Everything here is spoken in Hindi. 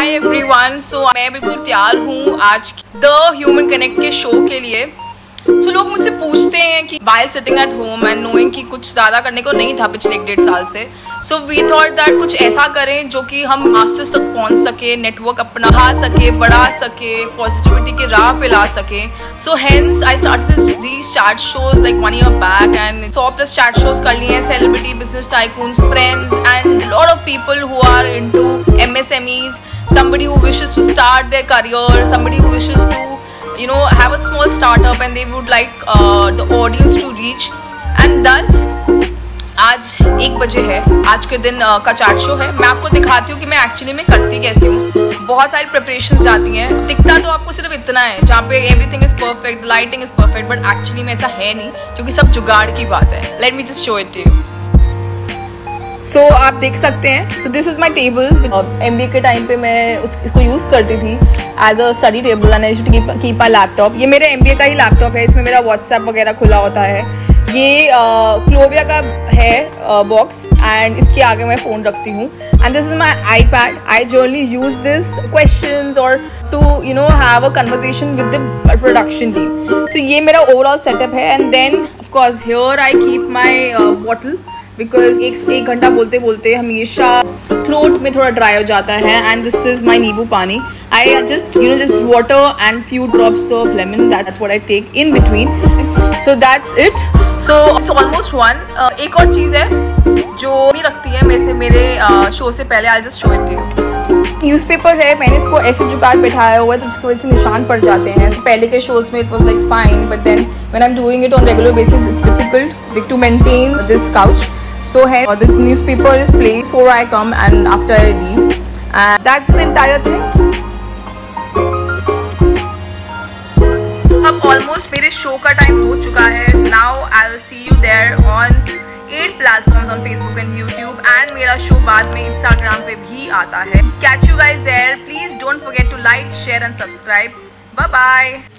Hi everyone. सो मैं बिल्कुल तैयार हूँ आज द ह्यूमन कनेक्ट के शो के लिए। सो लोग मुझसे पूछते हैं कि while sitting at home and knowing कि कुछ ज़्यादा करने को नहीं था पिछले 1-1.5 साल से, सो वी थॉट दैट कुछ ऐसा करें जो कि हम मासेस तक पहुँच सके, नेटवर्क अपना बढ़ा सके, पॉजिटिविटी के राह पे ला सके। So hence I started these chat shows like 1 year back and 100+ chat shows कर लिए हैं, celebrity, business tycoons, friends and lot of people who are into MSMEs, somebody who wishes to start their career, somebody who wishes to have a small startup and they would like the audience to reach, and thus आज 1 बजे है, आज के दिन का चैट शो है। मैं आपको दिखाती हूँ कि मैं एक्चुअली में करती कैसे हूँ। बहुत सारी प्रिपरेशंस जाती हैं, दिखता तो आपको सिर्फ इतना है जहाँ पे everything is perfect, lighting is perfect, but actually में ऐसा है नहीं क्योंकि सब जुगाड़ की बात है। Let me just show it to you. So आप देख सकते हैं, so this is my table. MBA के टाइम पे मैं इसको यूज़ करती थी as a study table and I used to keep my laptop. ये मेरे MBA का ही लैपटॉप है, इसमें मेरा व्हाट्सएप वगैरह खुला होता है। ये क्लोविया का है बॉक्स एंड इसके आगे मैं फ़ोन रखती हूँ। And this is my iPad। I generally use this questions और to have a conversation with the production team. So ये मेरा ओवरऑल सेटअप है। And then of course here I keep my bottle because एक घंटा बोलते बोलते हमेशा थ्रोट में थोड़ा ड्राई हो जाता है। And this is my nimbu pani. I just water and few drops of lemon, that's what I take in between. So that's it. So it's almost 1। एक और चीज़ है जो नहीं रखती है मेरे शो से पहले, I just show it to you. Newspaper है, मैंने इसको ऐसे जुगाड़ बैठाया हुआ है तो जिसकी वजह से निशान पड़ जाते हैं। सो पहले के शोज में it was like fine, but then when I am doing it on regular basis it's difficult to maintain this couch. So this newspaper is playing before I come and after I leave, and that's the entire thing. अब almost मेरे शो का टाइम हो चुका है। Now I'll see you there on 8 platforms on Facebook and YouTube, and मेरा शो बाद में Instagram पे भी आता है। Catch you guys there. Please don't forget to like, share and subscribe. Bye bye.